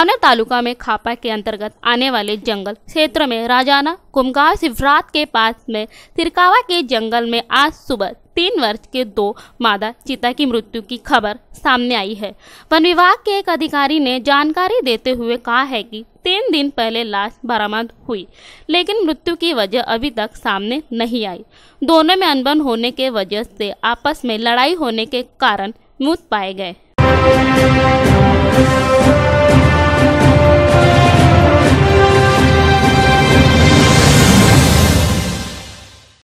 सावनेर तालुका में खापा के अंतर्गत आने वाले जंगल क्षेत्र में राजाना कुमगांव शिवरात के पास में तिरकावा के जंगल में आज सुबह 3 वर्ष के 2 मादा चीता की मृत्यु की खबर सामने आई है। वन विभाग के एक अधिकारी ने जानकारी देते हुए कहा है कि 3 दिन पहले लाश बरामद हुई, लेकिन मृत्यु की वजह अभी तक सामने नहीं आई। दोनों में अनबन होने के वजह से आपस में लड़ाई होने के कारण मृत पाए गए।